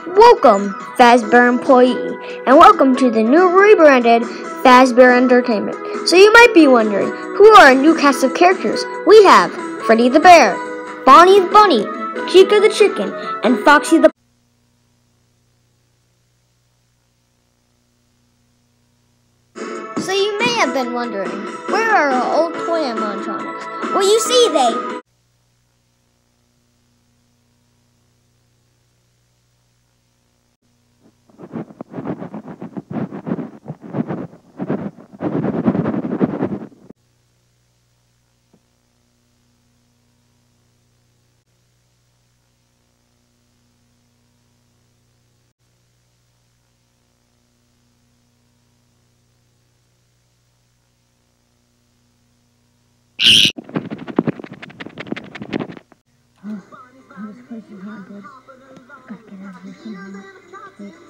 Welcome, Fazbear employee, and welcome to the new rebranded Fazbear Entertainment. So you might be wondering, who are our new cast of characters? We have Freddy the Bear, Bonnie the Bunny, Chica the Chicken, and Foxy the So you may have been wondering, where are our old toy animatronics? Well, you see, This place is not good. Gotta get out of here somehow.